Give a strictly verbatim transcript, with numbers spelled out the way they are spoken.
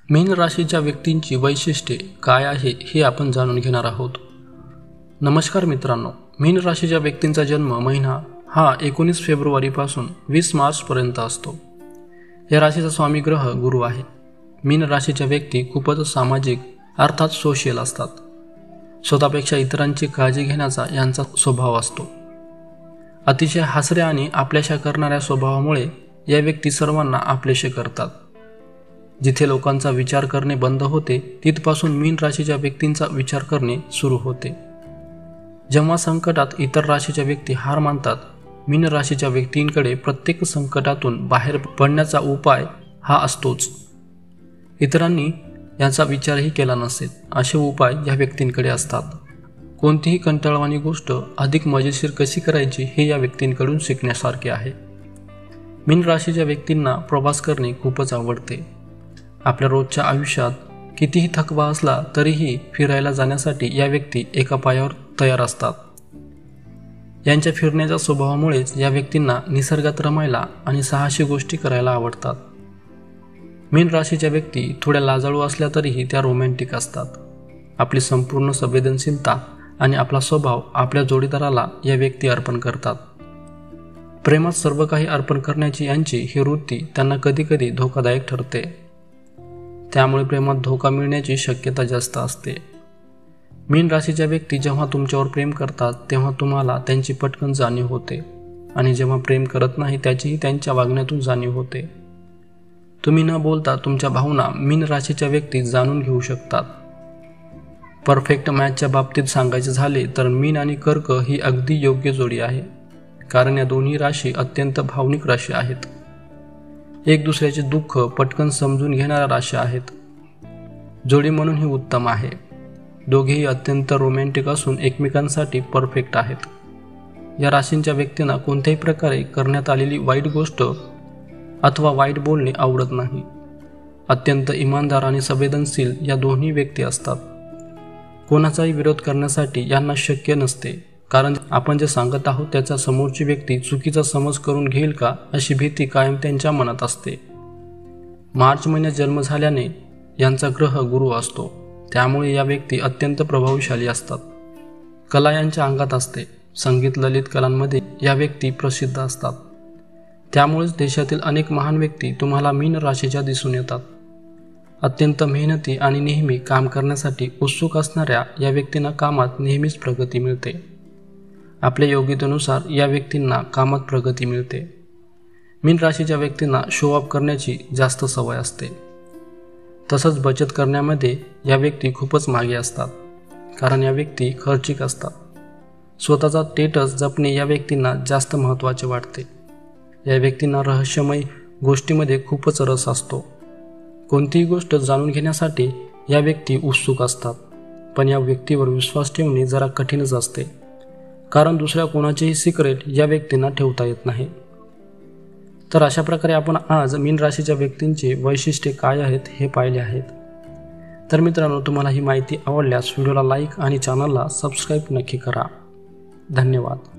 मीन राशीच्या व्यक्तींची वैशिष्ट्ये काय आहे हे आपण जाणून घेणार आहोत। नमस्कार मित्रांनो, मीन राशीच्या व्यक्तींचा जन्म महिना हा एकोणीस फेब्रुवारी पासून वीस मार्च पर्यंत असतो। या राशीचा स्वामी ग्रह गुरु आहे। मीन राशीच्या व्यक्ती खूपच सामाजिक अर्थात सोशल असतात। स्वतःपेक्षा इतरांची काळजी घेण्याचा यांचा स्वभाव असतो। अतिशय हसऱ्या आणि आपल्याशा करणाऱ्या स्वभावामुळे या व्यक्ती सर्वांना आपलेसे करतात। जिथे लोकांचा विचार करणे बंद होते तिथपासून मीन राशीच्या व्यक्तींचा विचार करणे सुरू होते। जेव्हा संकटात इतर राशीच्या व्यक्ती हार मानतात, मीन राशीच्या व्यक्तींकडे प्रत्येक संकटातून बाहेर पडण्याचा उपाय हा असतोच। इतरांनी याचा विचारही केला नसेल असे उपाय या व्यक्तींकडे असतात। कोणतीही कंटाळवाणी गोष्ट अधिक मजेशीर कशी करायची हे या व्यक्तींकडून शिकण्यासारखे आहे। मीन राशीच्या व्यक्तींना प्रवास करणे खूपच आवडते। आपल्या रोजच्या आयुष्यात कितीही थकवा असला तरीही फिरायला जाण्यासाठी या व्यक्ती एका पायावर तयार असतात। यांच्या फिरण्याच्या स्वभावामुळेच या व्यक्तींना निसर्गात रमायला आणि साहसी गोष्टी करायला आवडतात। मीन राशीच्या व्यक्ती थोड्या लाजाळू असल्या तरीही त्या रोमॅन्टिक असतात। आपली संपूर्ण संवेदनशीलता आणि आपला स्वभाव आपल्या जोडीदाराला या व्यक्ती अर्पण करतात। प्रेमात सर्व काही अर्पण करण्याची यांची ही वृत्ती त्यांना कधीकधी धोकादायक ठरते। त्यामुळे प्रेमात धोका मिळण्याची शक्यता जास्त असते। मीन राशीच्या व्यक्ती जेव्हा तुमच्यावर प्रेम करतात तेव्हा तुम्हाला त्यांची पटकन जाणीव होते आणि जेव्हा प्रेम करत नाही त्याचीही त्यांच्या वागण्यातून जाणीव होते। तुम्ही न बोलता तुमच्या भावना मीन राशीच्या व्यक्ती जाणून घेऊ शकतात। परफेक्ट मॅचच्या बाबतीत सांगायचे झाले तर मीन आणि कर्क ही अगदी योग्य जोडी आहे, कारण या दोन्ही राशी अत्यंत भावनिक राशी आहेत। एक दुसऱ्याचे दुःख पटकन समजून घेणाऱ्या राशी आहेत। जोडी म्हणून ही उत्तम आहे। दोघेही अत्यंत रोमॅन्टिक असून एकमेकांसाठी परफेक्ट आहेत। या राशींच्या व्यक्तींना कोणत्याही प्रकारे करण्यात आलेली वाईट गोष्ट अथवा वाईट बोलणे आवडत नाही। अत्यंत इमानदार आणि संवेदनशील या दोन्ही व्यक्ती असतात। कोणाचाही विरोध करण्यासाठी यांना शक्य नसते, कारण आपण जे सांगत आहोत त्याचा समोरची व्यक्ती चुकीचा समज करून घेईल का अशी भीती कायम त्यांच्या मनात असते। मार्च महिन्यात जन्म झाल्याने यांचा ग्रह गुरु असतो, त्यामुळे या व्यक्ती अत्यंत प्रभावशाली असतात। कला यांच्या अंगात असते। संगीत ललित कलांमध्ये या व्यक्ती प्रसिद्ध असतात। त्यामुळेच देशातील अनेक महान व्यक्ती तुम्हाला मीन राशीच्या दिसून येतात। अत्यंत मेहनती आणि नेहमी काम करण्यासाठी उत्सुक असणाऱ्या या व्यक्तींना कामात नेहमीच प्रगती मिळते। आपल्या योग्यतेनुसार या व्यक्तींना कामात प्रगती मिळते। मीन राशीच्या व्यक्तींना शो ऑफ करण्याची जास्त सवय असते। तसंच बचत करण्यामध्ये या व्यक्ती खूपच मागे असतात, कारण या व्यक्ती खर्चिक असतात। स्वतःचा स्टेटस जपणे या व्यक्तींना जास्त महत्त्वाचे वाटते। या व्यक्तींना रहस्यमय गोष्टीमध्ये खूपच रस असतो। कोणतीही गोष्ट जाणून घेण्यासाठी या व्यक्ती उत्सुक असतात, पण या व्यक्तीवर विश्वास ठेवणे जरा कठीणच असते, कारण दुसऱ्या कोणाचेही सिक्रेट या व्यक्तींना ठेवता येत नाही। तर अशा प्रकारे आपण आज मीन राशीच्या व्यक्तींचे वैशिष्ट्ये काय आहेत हे पाहिले आहेत। तर मित्रांनो, तुम्हाला ही माहिती आवडल्यास व्हिडिओला लाईक आणि चॅनलला सबस्क्राईब नक्की करा। धन्यवाद।